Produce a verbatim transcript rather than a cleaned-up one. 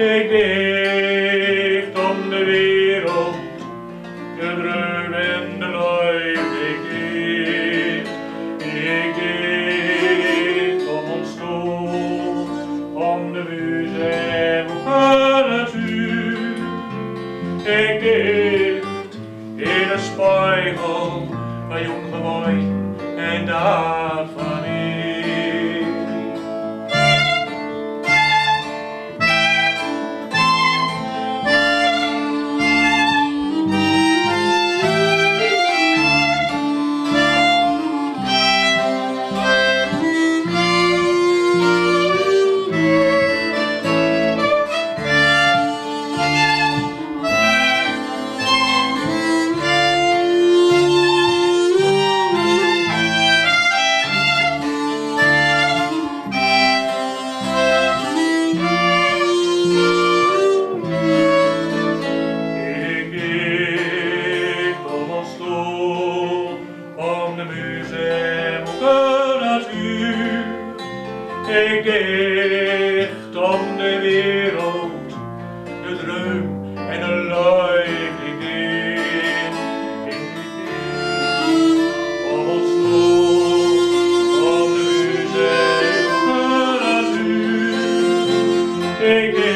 Ik dicht om de wereld, de dreun en de luid. Ik dicht, ik dicht om ons stoel, om de muze en de natuur. Ik dicht in een spiegel van jong mooi en dat van ik. Ik dicht om de wereld, de dreun en de luid. Ik dicht, ik dicht om ons stoel, om de muze en de natuur. Ik dicht